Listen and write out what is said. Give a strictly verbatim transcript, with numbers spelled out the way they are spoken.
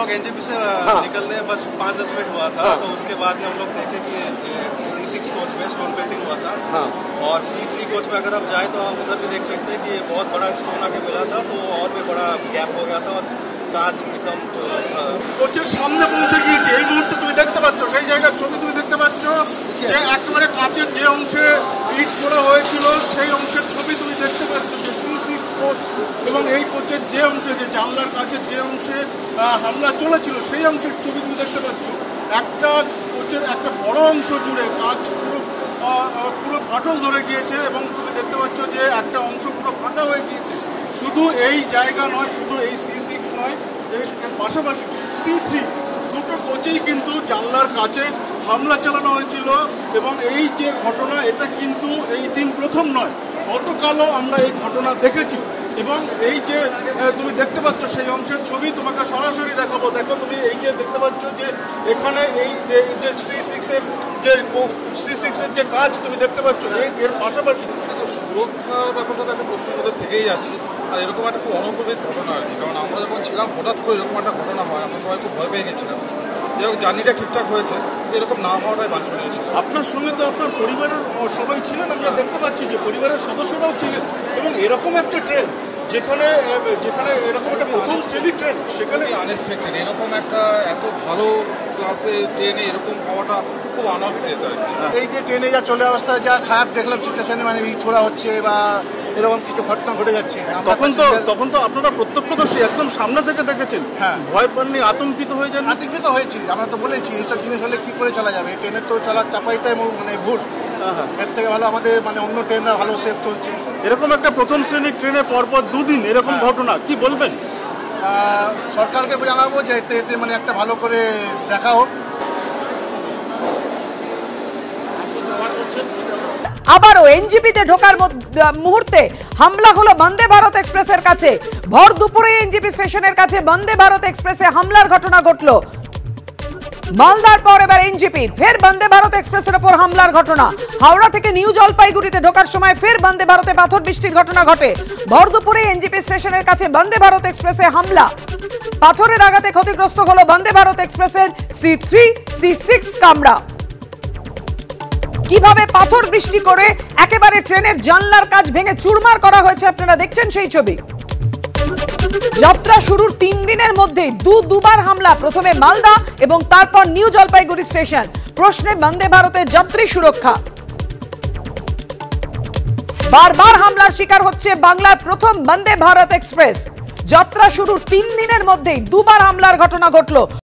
लोग एनजेपी से हाँ। निकलने बस पाँच दस मिनट हुआ था हाँ। तो उसके बाद ही हम लोग देखे कि सी सिक्स कोच में स्टोन बिल्डिंग हुआ था हाँ। और सी थ्री कोच में अगर आप जाए तो आप उधर भी देख सकते हैं कि बहुत बड़ा स्टोन आके मिला था, तो और भी बड़ा गैप हो गया था और কাজ একদম কোচের সামনে পৌঁছে গিয়েছে। এই মুহূর্তে তুমি দেখতে পাচ্ছ সেই জায়গার ছবি তুমি দেখতে পাচ্ছ যে একেবারে কাচের যে অংশে ইট করা হয়েছিল সেই অংশের ছবি তুমি দেখতে পাচ্ছ যে সি সিক্স কোচ এবং এই কোচের যে অংশে যে জানলার কাছের যে অংশে হামলা চলেছিল সেই অংশের ছবি তুমি দেখতে পাচ্ছ। একটা কোচের একটা বড় অংশ জুড়ে কাজ পুরো পুরো ফাটল ধরে গিয়েছে এবং তুমি দেখতে পাচ্ছ যে একটা অংশ পুরো ফাঁকা হয়ে গিয়েছে। শুধু এই জায়গা নয়, শুধু এই সি সিক্স নয়, এর পাশাপাশি সি থ্রি দুটো কোচেই কিন্তু জানলার কাছে হামলা চালানো হয়েছিল এবং এই যে ঘটনা এটা কিন্তু এই দিন প্রথম নয়, গতকালও আমরা এই ঘটনা দেখেছি। এবং এই যে তুমি দেখতে পাচ্ছ সেই অংশের ছবি তোমাকে সরাসরি দেখাবো। দেখো তুমি এই যে দেখতে পাচ্ছ যে এখানে এই যে সি সিক্সের যে সি সিক্সের যে কাজ তুমি দেখতে পাচ্ছ এর পাশাপাশি সুরক্ষার ব্যাপারটা তো একটা প্রশ্নের মধ্যে থেকেই আছে। আর এরকম একটা খুব অনভিজ্ঞ ঘটনা আর কি, কারণ আমরা যখন ছিলাম হঠাৎ করে এরকম একটা ঘটনা হয় আমরা সবাই খুব ভয় পেয়ে গেছিলাম। যেরকম জার্নিটা ঠিকঠাক হয়েছে, এরকম না হওয়াটাই বাঞ্ছনীয় ছিল। আপনার সঙ্গে তো আপনার পরিবারের সবাই ছিলেন, আমরা দেখতে পাচ্ছি যে পরিবারের সদস্যরাও ছিলেন এবং এরকম একটা ট্রেন যেখানে যেখানে এরকম একটা প্রথম শ্রেণীর ট্রেন সেখানে আনএক্সপেক্টেড এরকম একটা এত ভালো ক্লাসে ট্রেনে এরকম হওয়াটা খুব আনএক্সপেক্টেড আর কি। এই যে ট্রেনে যা চলে অবস্থায় যা খারাপ দেখলাম সিচুয়েশনে, মানে এই ছোড়া হচ্ছে বা এরকম কিছু ঘটনা ঘটে যাচ্ছে, তখন তো তখন তো আপনারা প্রত্যক্ষদর্শী একদম সামনে থেকে দেখেছেন। হ্যাঁ, ভয় পাননি, আতঙ্কিত হয়ে যান? আতঙ্কিত হয়েছি, আমরা তো বলেছি এইসব জিনিস হলে কি করে চলা যাবে, ট্রেনের তো চলার চাপাইটাই মানে ভুল। এর থেকে ভালো আমাদের মানে অন্য ট্রেনরা ভালো সেফ চলছে। এরকম একটা প্রথম শ্রেণীর ট্রেনে পরপর দুদিন এরকম ঘটনা, কি বলবেন? সরকারকে জানাবো যে এতে এতে মানে একটা ভালো করে দেখা হোক। আবারও এনজিপিতে ঢোকার মুহূর্তে হামলা হলো বন্দে ভারত এক্সপ্রেসের কাছে। ভর দুপুরে এনজিপি স্টেশনের কাছে বন্দে ভারত এক্সপ্রেসে হামলার ঘটনা ঘটল। মালদার পর এবার এনজিপি, ফের বন্দে ভারত এক্সপ্রেসের উপর হামলার ঘটনা। হাওড়া থেকে নিউ জলপাইগুড়িতে ঢোকার সময় ফের বন্দে ভারতে পাথর বৃষ্টির ঘটনা ঘটে। ভর দুপুরে এনজিপি স্টেশনের কাছে বন্দে ভারত এক্সপ্রেসে হামলা, পাথরের আঘাতে ক্ষতিগ্রস্ত হলো বন্দে ভারত এক্সপ্রেসের সি থ্রি সি সিক্স কামরা। কিভাবে পাথর বৃষ্টি করে একেবারে ট্রেনের জানলার কাজ ভেঙে চুরমার করা হয়েছে আপনারা দেখছেন সেই ছবি। যাত্রা শুরুর তিন দিনের মধ্যে দু দুবার হামলা, প্রথমে মালদা এবং তারপর নিউ জলপাইগুড়ি স্টেশন। প্রশ্নে বন্দে ভারতের যাত্রী সুরক্ষা। বারবার হামলার শিকার হচ্ছে বাংলার প্রথম বন্দে ভারত এক্সপ্রেস। যাত্রা শুরুর তিন দিনের মধ্যেই দুবার হামলার ঘটনা ঘটল।